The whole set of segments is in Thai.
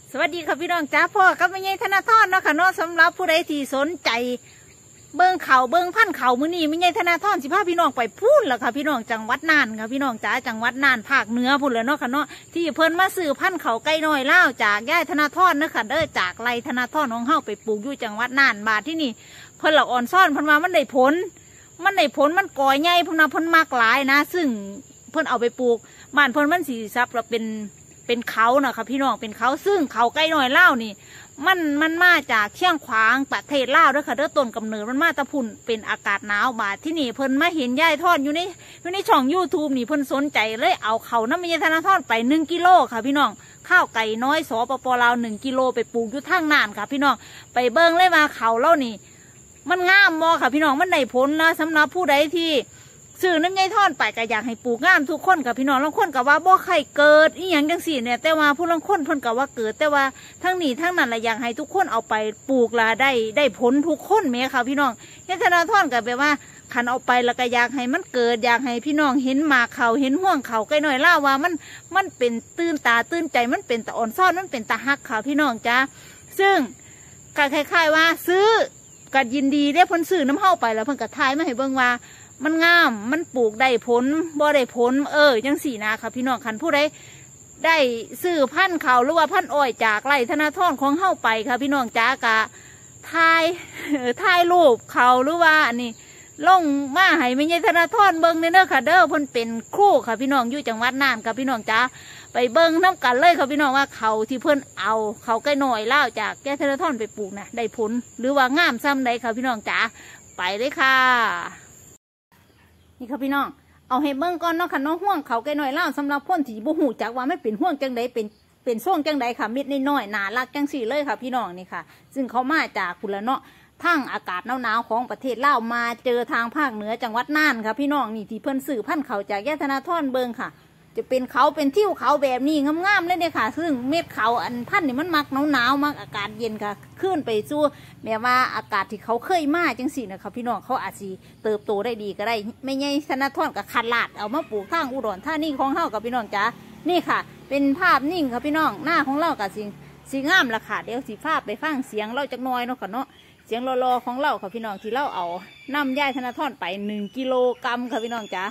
สวัสดีค่ะพี่น้องจ้าพ่อกับแม่ใหญ่ธนาธรเนาะค่ะเนาะสำหรับผู้ใดที่สนใจเบิ้งเขาเบิ้งพันเขามื้อนี้แม่ใหญ่ธนาธรสิพาพี่น้องไปพูนล่ะค่ะพี่น้องจังหวัดน่านค่ะพี่น้องจ้าจังหวัดน่านภาคเหนือพุ่นเลยเนาะค่ะเนาะที่เพิ่นมาซื้อพันเขาไก่น้อยเล่าจากย่ายธนาธรเนาะค่ะเด้อจากไรธนาธรของเฮาไปปลูกอยู่จังหวัดน่านบาดที่นี่เพิ่นละอ่อนซ่อนเพิ่นว่ามันได้ผลมันก่อยใหญ่พุ่นน่ะเพิ่นมากหลายนะซึ่งเพิ่นเอาไปปลูกบ้านเพิ่นมันสิซับแล้วเป็นเขานะคะพี่น้องเป็นเขาซึ่งเขาไก่น้อยเล่านี่มันมาจากเชียงขวางประเทศลาวด้วยค่ะเด้อต้นกำเนิดมันมาตะพุ่นเป็นอากาศหนาวบาดที่นี่เพิ่นมาเห็นย่ายทอดอยู่ในช่อง YouTube นี่เพิ่นสนใจเลยเอาเขาน้ำมันยาธนาทอดไป1 กิโลค่ะพี่น้องข้าวไก่น้อยสปป.ลาว1 กิโลไปปลูกอยู่ทางน่านค่ะพี่น้องไปเบิ่งเลยมาเขาเล่านี่มันงามมอค่ะพี่น้องมันได้ผลนะสำหรับผู้ใดที่ซื้อน้ำยายทอดไปก็อยากให้ปลูกงามทุกคนกับพี่น้องบางคนกับว่าบ่ใครเกิดอีหยังจังสี่เนี่ยแต่ว่าผู้บางคนเพิ่นกับว่าเกิดแต่ว่าทั้งนี้ทั้งนั้นละอยากให้ทุกคนเอาไปปลูกละได้ผลทุกคนแม่ค่ะพี่น้องยายธนาธรกับแบบว่าขันเอาไปแล้วก็อยากให้มันเกิดอยากให้พี่น้องเห็นหมากเขาเห็นห่วงเขาใกล้หน่อยล่าว่ามันเป็นตื่นตาตื่นใจมันเป็นตาอ่อนซ่อนมันเป็นตาฮักค่ะพี่น้องจ้าซึ่งก็คล้ายๆว่าซื้อก็ยินดีได้เพิ่นซื้อน้ำเฮาไปแล้วเพิ่นก็ทายมาให้เบิ่งว่ามันงามมันปลูกได้ผลบ่ได้ผลจังสี่นะค่ะพี่น้องคันผู้ใดได้ซื้อพันธุ์เขาหรือว่าพันธุ์อ้อยจากไร่ธนาธรของเฮาไปค่ะพี่น้องจ้ากะถ่ายรูปเขาหรือว่าอันนี้ลงมาให้แม่ใหญ่ธนาธรเบิ่งเด้อค่ะเด้อเพิ่นเป็นครูค่ะพี่น้องอยู่จังหวัดน่านค่ะพี่น้องจ้าไปเบิ่งน้ำกันเลยค่ะพี่น้องว่าเขาที่เพิ่นเอาเขาใกล้หน่อยเล่าจากแก่ธนาธรไปปลูกนะได้ผลหรือว่างามซ้ำใดค่ะพี่น้องจ้าไปเลยค่ะนี่ค่ะพี่น้องเอาให้เบิ่งก่อนเนาะค่ะน้องห่วงเขาไก่น้อยเล่าสำหรับคนที่บ่ฮู้จักว่าไม่เป็นห่วงจังใดเป็นช่วงจังใดค่ะเม็ดน้อยๆน่ารักจังสี่เลยค่ะพี่น้องนี่ค่ะซึ่งเขามาจากพุ่นละเนาะทางอากาศหนาวๆของประเทศลาวมาเจอทางภาคเหนือจังหวัดน่านค่ะพี่น้องนี่ที่เพิ่นซื้อพันธุ์เขาจากย่าธนาธรเบิ่งค่ะจะเป็นเขาเป็นทิวเขาแบบนี้งามๆเลยเนี่ยค่ะซึ่งเม็ดเขาอันพันธุ์นี่มันมักหนาวมักอากาศเย็นค่ะขึ้นไปสู่แม้ว่าอากาศที่เขาเคยมาจังสี่นะคะพี่น้องเขาอาจสิเติบโตได้ดีก็ได้ไม่ใช่ธนาธรกับขัดลาดเอามาปลูกทางอุดรธานีของเฮากับพี่น้องจ้านี่ค่ะเป็นภาพนิ่งค่ะพี่น้องหน้าของเรากับสีงามละค่ะเดี๋ยวสีภาพไปฟังเสียงเราจักหน่อยเนาะค่ะเนาะเสียงรอๆของเราค่ะพี่น้องที่เราเอานำย่ายธนาธรไป1 กิโลกรัมค่ะพี่น้องจ้า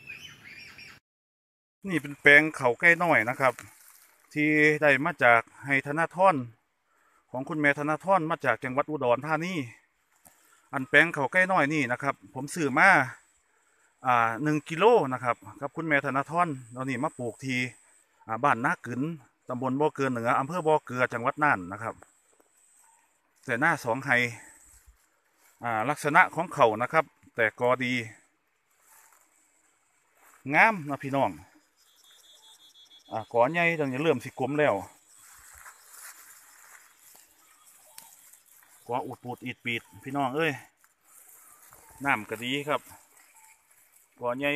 นี่เป็นแปลงเขาไก่น้อยนะครับที่ได้มาจากให้ธนาธรของคุณแม่ธนาธรมาจากจังหวัดอุดรธานีอันแปลงเขาไก่น้อยนี่นะครับผมซื้อมา1 กิโลนะครับกับคุณแม่ธนาธรเรานี่มาปลูกที่บ้านนากึนตำบลบ่อเกลือเหนืออำเภอบ่อเกลือจังหวัดน่านนะครับแต่หน้า2 ไฮลักษณะของเขานะครับแต่กอดีงามนะพี่น้องก่อใหญ่ดังจะเริ่มสิกลมแล้วก่ออุดปูดอิดปีดพี่น้องเอ้ยน้ำก็ดีครับก่อใหญ่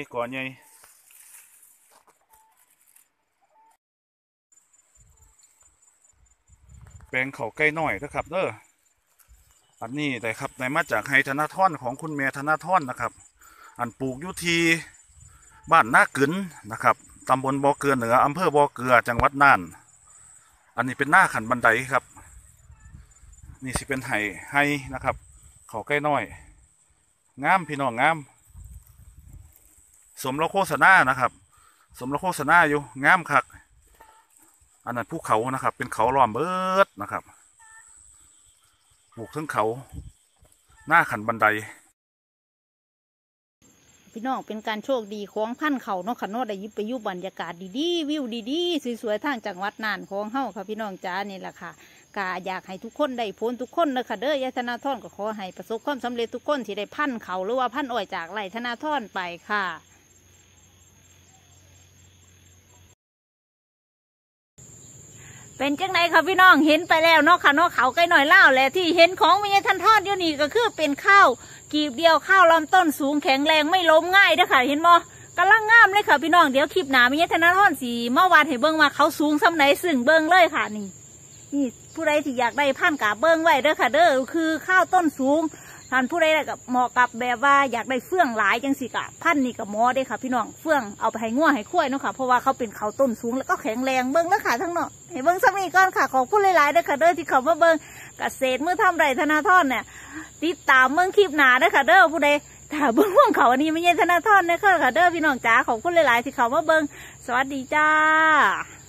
แปลงเขาไก่น้อยนะครับเด้ออันนี้แต่ครับในมาจากไฮธนาธรของคุณแม่ธนาธรนะครับอันปลูกอยู่ที่บ้านนากึนนะครับตำบลบ่อเกลือเหนืออำเภอบ่อเกลือจังหวัดน่านอันนี้เป็นหน้าขันบันไดครับนี่สิเป็นไฮนะครับเขาใกล้น้อยงามพี่น้องงามสมเราโฆษณานะครับสมเราโฆษณาอยู่งามคักอันนั้นภูเขานะครับเป็นเขาล้อมเบิดนะครับปลูกทั้งเขาหน้าขันบันไดพี่น้องเป็นการโชคดีของพันธุ์เขาเนาะค่ะเนาะได้ยิบไปยุบบรรยากาศดีๆวิวดีๆสวยๆทางจังหวัดน่านของเฮาค่ะพี่น้องจ้านี่แหละค่ะกะอยากให้ทุกคนได้ผลทุกคนเลยค่ะเด้อยายธนาธรก็ขอให้ประสบความสำเร็จทุกคนที่ได้พันธุ์เขาหรือว่าพันธุ์อ้อยจากไร่ธนาธรไปค่ะเป็นจังไหนค่ะพี่น้องเห็นไปแล้วเนาะค่ะเนาะเขาใกล้หน่อยเล่าแหละที่เห็นของแม่ใหญ่ธนาธรอยู่นี่ก็คือเป็นข้าวกีบเดียวข้าวลำต้นสูงแข็งแรงไม่ล้มง่ายเด้อค่ะเห็นบ่กำลังงามเลยค่ะพี่น้องเดี๋ยวคลิปหนาแม่ใหญ่ธนาธรสีเมื่อวานให้เบิ้งว่าเขาสูงซ้ำไหนซึ่งเบิ้งเลยค่ะนี่ผู้ใดที่อยากได้พันธุ์กะเบิ้งไว้เด้อค่ะเด้อคือข้าวต้นสูงท่านผู้ใดกับเหมาะกับแบบว่าอยากได้เฟื่องหลายจังสิกะพันนี่กับหมอได้ค่ะพี่น้องเฟื่องเอาไปให้งัวให้ควายเนาะค่ะเพราะว่าเขาเป็นเขาต้นสูงแล้วก็แข็งแรงเบิ้งแล้วค่ะทั้งเนาะให้เบิ้งสักนิดก่อนค่ะขอบคุณหลายๆเด้อค่ะเด้อที่เขามาเบิ้งเกษตรมือทำไรธนาธรเนี่ยติดตามเบิ้งคลิปหนาเด้อค่ะเด้อผู้ใดถ้าเบิ้งห่วงเขาอันนี้ไม่ใช่ธนาธรเนี่ยค่ะเด้อพี่น้องจ๋าขอบคุณหลายๆที่เขามาเบิ้งสวัสดีจ้า